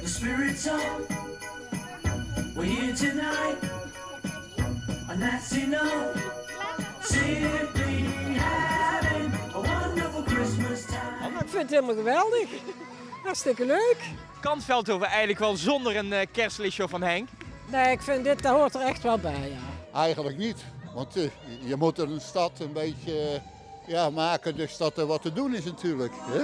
the spirits up. We're here tonight, and that's enough. Simply having a wonderful Christmas time. Ik vind het helemaal geweldig. Hartstikke leuk. Kan Veldhoven eigenlijk wel zonder een kerstlichtshow van Henk? Nee, ik vind dit, dat hoort er echt wel bij, ja. Eigenlijk niet, want je moet een stad een beetje maken, dus dat er wat te doen is natuurlijk. Hè?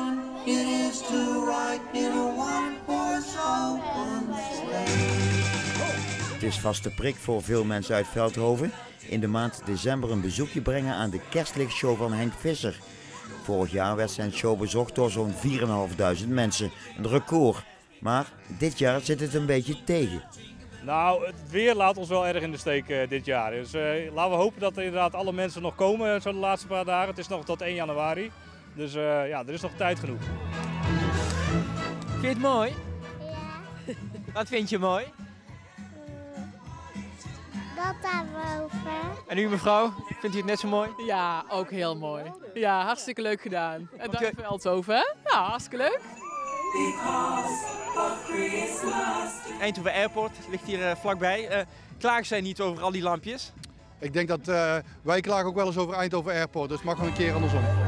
Het is vaste prik voor veel mensen uit Veldhoven in de maand december een bezoekje brengen aan de kerstlichtshow van Henk Visser. Vorig jaar werd zijn show bezocht door zo'n 4.500 mensen, een record. Maar dit jaar zit het een beetje tegen. Nou, het weer laat ons wel erg in de steek dit jaar. Dus laten we hopen dat inderdaad alle mensen nog komen zo de laatste paar dagen. Het is nog tot 1 januari. Dus ja, er is nog tijd genoeg. Vind je het mooi? Ja, Wat vind je mooi? dat daarboven. En u mevrouw, vindt u het net zo mooi? Ja, ook heel mooi. Ja, hartstikke leuk gedaan. En dank Veldhoven, hè? Ja, hartstikke leuk. Eindhoven Airport ligt hier vlakbij. Klagen zij niet over al die lampjes? Ik denk dat wij klagen ook wel eens over Eindhoven Airport, dus het mag nog een keer andersom.